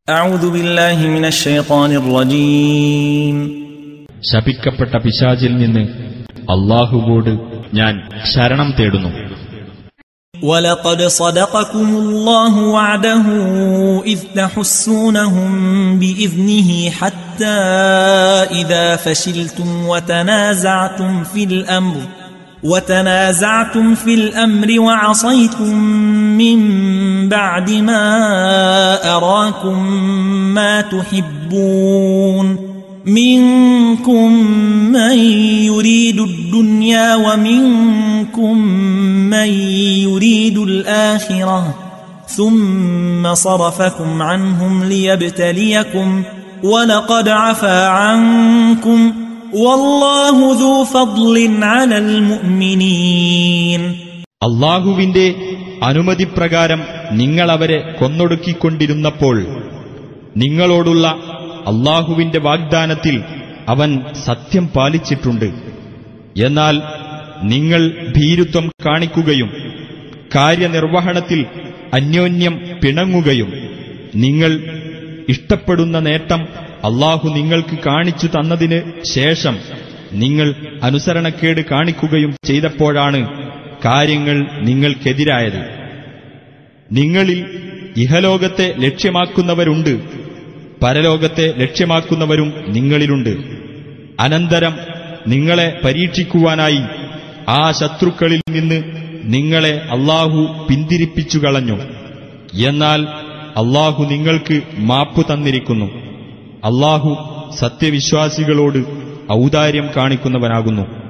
أعوذ بالله من الشيطان الرجيم ശപിക്കപ്പെട്ട പിശാചിൽ നിന്ന് അല്ലാഹുവോട് ഞാൻ ശരണം തേടുന്നു. ولقد صدقكم الله وعده إذ تحسونهم بإذنه حتى إذا فشلتم وتنازعتم في الأمر وعصيتم من بعد ما أراكم ما تحبون منكم من يريد الدنيا ومنكم من يريد الآخرة ثم صرفكم عنهم ليبتليكم ولقد عفا عنكم والله ذو فضل على المؤمنين. അല്ലാഹുവിന്റെ അനുമതിപ്രകാരം നിങ്ങൾ അവരെ കൊന്നൊടുക്കിക്കൊണ്ടിരുന്നപ്പോൾ നിങ്ങളോടുള്ള അല്ലാഹുവിന്റെ വാഗ്ദാനത്തിൽ അവൻ സത്യം പാലിച്ചിട്ടുണ്ട്. എന്നാൽ നിങ്ങൾ ഭീരുത്വം കാണിക്കുകയും കാര്യനിർവഹണത്തിൽ അന്യോന്യം പിണങ്ങുകയും നിങ്ങൾ ഇഷ്ടപ്പെടുന്ന നേട്ടം അല്ലാഹു നിങ്ങൾക്ക് കാണിച്ചു തന്നതിന് ശേഷം നിങ്ങൾ അനുസരണക്കേട് കാണിക്കുകയും ചെയ്തപ്പോഴാണ് കാര്യങ്ങൾ നിങ്ങൾക്കെതിരായത്. നിങ്ങളിൽ ഇഹലോകത്തെ ലക്ഷ്യമാക്കുന്നവരുണ്ട്, പരലോകത്തെ ലക്ഷ്യമാക്കുന്നവരും നിങ്ങളിലുണ്ട്. അനന്തരം നിങ്ങളെ പരീക്ഷിക്കുവാനായി ആ ശത്രുക്കളിൽ നിന്ന് നിങ്ങളെ അല്ലാഹു പിന്തിരിപ്പിച്ചു കളഞ്ഞു. എന്നാൽ അല്ലാഹു നിങ്ങൾക്ക് മാപ്പു തന്നിരിക്കുന്നു. അല്ലാഹു സത്യവിശ്വാസികളോട് ഔദാര്യം കാണിക്കുന്നവനാകുന്നു.